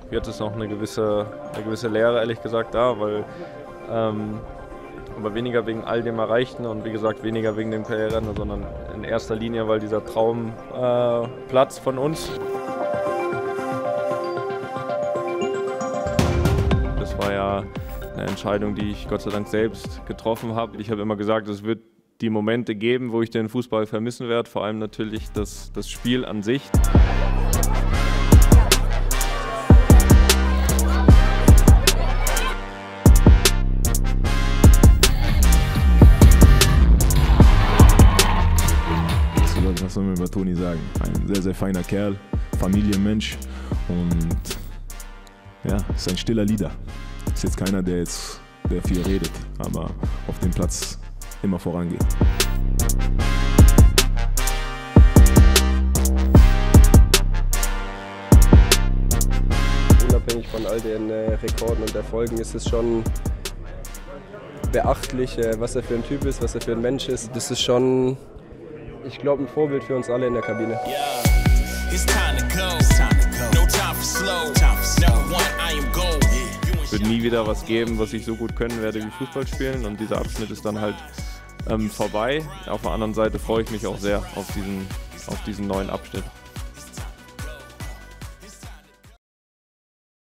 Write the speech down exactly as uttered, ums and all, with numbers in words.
jetzt ist noch eine gewisse, eine gewisse Leere, ehrlich gesagt, da, weil ähm, aber weniger wegen all dem Erreichten und wie gesagt weniger wegen dem Karriereende, sondern in erster Linie, weil dieser Traumplatz äh, von uns. Das war ja eine Entscheidung, die ich Gott sei Dank selbst getroffen habe. Ich habe immer gesagt, es wird die Momente geben, wo ich den Fußball vermissen werde, vor allem natürlich das, das Spiel an sich. Was soll man über Toni sagen? Ein sehr, sehr feiner Kerl, Familienmensch und ja, ist ein stiller Leader. Ist jetzt keiner, der jetzt der viel redet, aber auf dem Platz immer vorangeht. Unabhängig von all den äh, Rekorden und Erfolgen ist es schon beachtlich, äh, was er für ein Typ ist, was er für ein Mensch ist. Das ist schon, ich glaube, ein Vorbild für uns alle in der Kabine. Es wird nie wieder was geben, was ich so gut können werde wie Fußball spielen, und dieser Abschnitt ist dann halt ähm, vorbei. Auf der anderen Seite freue ich mich auch sehr auf diesen, auf diesen neuen Abschnitt.